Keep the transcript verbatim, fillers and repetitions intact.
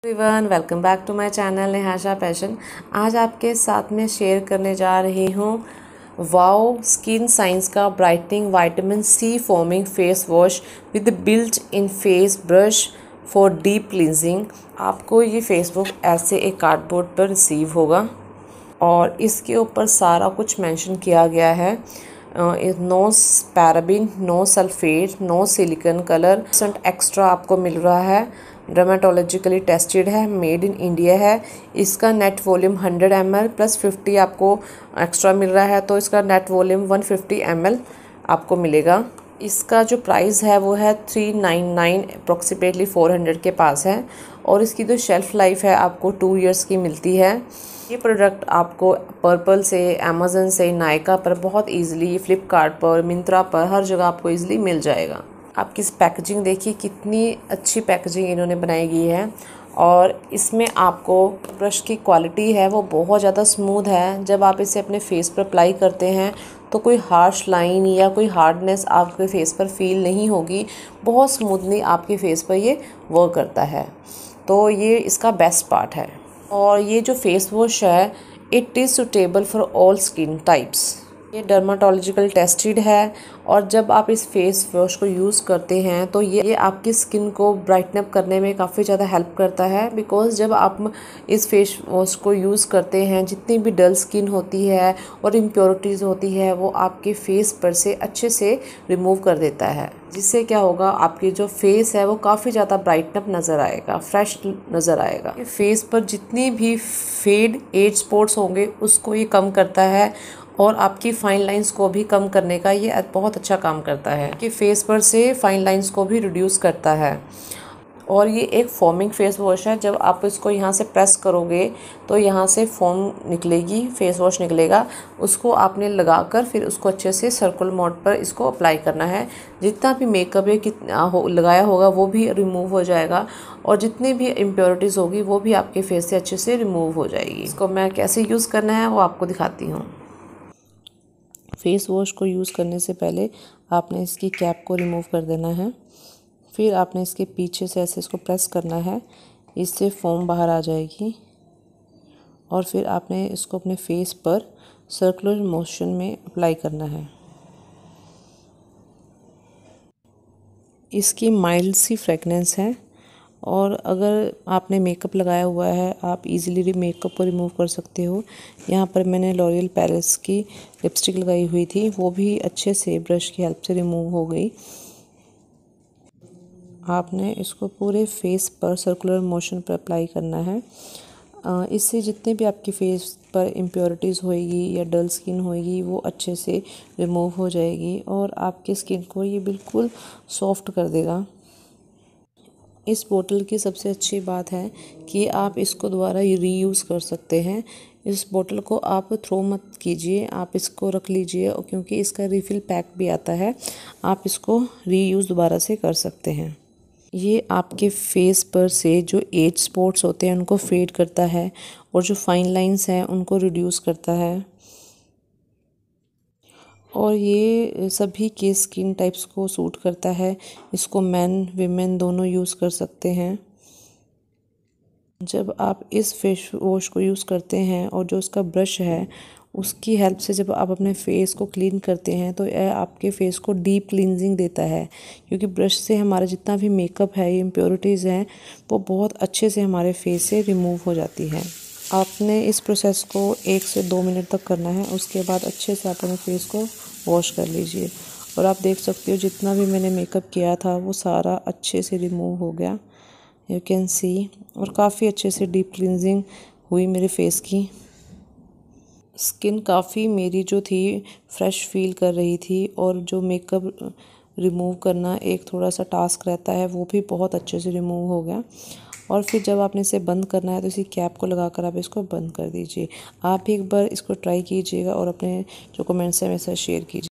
Everyone, welcome back to my channel Nehasha passion. आज आपके साथ में शेयर करने जा रही हूँ वाओ स्किन साइंस का brightening vitamin C foaming face wash with built in face brush for deep cleansing. आपको ये फेस वॉश ऐसे एक कार्डबोर्ड पर रिसीव होगा और इसके ऊपर सारा कुछ मेंशन किया गया है। No paraben, no sulphate, no silicone colour percent extra आपको मिल रहा है। डर्माटोलॉजिकली टेस्टेड है, मेड इन इंडिया है। इसका net volume hundred M L plus fifty आपको एक्स्ट्रा मिल रहा है, तो इसका net volume one fifty M L आपको मिलेगा। इसका जो प्राइस है वो है three nine nine, approximately four hundred के पास है। और इसकी जो शेल्फ़ लाइफ है आपको टू इयर्स की मिलती है। ये प्रोडक्ट आपको पर्पल से, अमेज़न से, नायका पर बहुत इजीली, फ्लिपकार्ट पर, मिंत्रा पर, हर जगह आपको इजीली मिल जाएगा। आपकी इस पैकेजिंग देखिए, कितनी अच्छी पैकेजिंग इन्होंने बनाई गई है। और इसमें आपको ब्रश की क्वालिटी है वो बहुत ज़्यादा स्मूथ है। जब आप इसे अपने फेस पर अप्लाई करते हैं तो कोई हार्श लाइन या कोई हार्डनेस आपके फेस पर फील नहीं होगी। बहुत स्मूथली आपके फेस पर ये वर्क करता है, तो ये इसका बेस्ट पार्ट है। और ये जो फेस वॉश है, it is suitable for all skin types. ये डर्माटोलॉजिकल टेस्टेड है और जब आप इस फेस वॉश को यूज़ करते हैं तो ये ये आपकी स्किन को ब्राइटन अप करने में काफ़ी ज़्यादा हेल्प करता है। बिकॉज़ जब आप इस फेस वॉश को यूज़ करते हैं, जितनी भी डल स्किन होती है और इम्प्योरिटीज़ होती है वो आपके फेस पर से अच्छे से रिमूव कर देता है, जिससे क्या होगा, आपकी जो फेस है वो काफ़ी ज़्यादा ब्राइटन अप नज़र आएगा, फ्रेश नज़र आएगा। फेस पर जितनी भी फेड एज स्पॉट्स होंगे उसको ये कम करता है और आपकी फाइन लाइंस को भी कम करने का ये बहुत अच्छा काम करता है कि फेस पर से फाइन लाइंस को भी रिड्यूस करता है। और ये एक फोमिंग फेस वॉश है। जब आप इसको यहाँ से प्रेस करोगे तो यहाँ से फोम निकलेगी, फेस वॉश निकलेगा। उसको आपने लगाकर फिर उसको अच्छे से सर्कुलर मोड पर इसको अप्लाई करना है। जितना भी मेकअप है कितना हो लगाया होगा वो भी रिमूव हो जाएगा और जितनी भी इम्प्योरिटीज़ होगी वो भी आपके फेस से अच्छे से रिमूव हो जाएगी। इसको मैं कैसे यूज़ करना है वो आपको दिखाती हूँ। फेस वॉश को यूज़ करने से पहले आपने इसकी कैप को रिमूव कर देना है। फिर आपने इसके पीछे से ऐसे इसको प्रेस करना है, इससे फोम बाहर आ जाएगी। और फिर आपने इसको अपने फेस पर सर्कुलर मोशन में अप्लाई करना है। इसकी माइल्ड सी फ्रेगनेंस है और अगर आपने मेकअप लगाया हुआ है आप इजीली मेकअप को रिमूव कर सकते हो। यहाँ पर मैंने लॉरियल पेरिस की लिपस्टिक लगाई हुई थी, वो भी अच्छे से ब्रश की हेल्प से रिमूव हो गई। आपने इसको पूरे फेस पर सर्कुलर मोशन पर अप्लाई करना है। इससे जितने भी आपके फेस पर इम्प्योरिटीज़ होएगी या डल स्किन होएगी वो अच्छे से रिमूव हो जाएगी और आपकी स्किन को ये बिल्कुल सॉफ्ट कर देगा। इस बोतल की सबसे अच्छी बात है कि आप इसको दोबारा रीयूज़ कर सकते हैं। इस बोतल को आप थ्रो मत कीजिए, आप इसको रख लीजिए क्योंकि इसका रिफ़िल पैक भी आता है। आप इसको रीयूज़ दोबारा से कर सकते हैं। ये आपके फेस पर से जो एज स्पॉट्स होते हैं उनको फेड करता है और जो फाइन लाइंस हैं उनको रिड्यूस करता है। और ये सभी के स्किन टाइप्स को सूट करता है। इसको मेन वीमेन दोनों यूज़ कर सकते हैं। जब आप इस फेस वॉश को यूज़ करते हैं और जो उसका ब्रश है उसकी हेल्प से जब आप अपने फेस को क्लीन करते हैं तो यह आपके फेस को डीप क्लींजिंग देता है, क्योंकि ब्रश से हमारा जितना भी मेकअप है, इम्प्योरिटीज़ हैं, वो बहुत अच्छे से हमारे फेस से रिमूव हो जाती है। आपने इस प्रोसेस को एक से दो मिनट तक करना है। उसके बाद अच्छे से आप अपने फेस को वॉश कर लीजिए और आप देख सकते हो जितना भी मैंने मेकअप किया था वो सारा अच्छे से रिमूव हो गया, यू कैन सी। और काफ़ी अच्छे से डीप क्लींजिंग हुई मेरे फेस की। स्किन काफ़ी मेरी जो थी फ्रेश फील कर रही थी और जो मेकअप रिमूव करना एक थोड़ा सा टास्क रहता है वो भी बहुत अच्छे से रिमूव हो गया। और फिर जब आपने इसे बंद करना है तो इसी कैप को लगाकर आप इसको बंद कर दीजिए। आप भी एक बार इसको ट्राई कीजिएगा और अपने जो कमेंट्स हैं मेरे साथ शेयर कीजिए।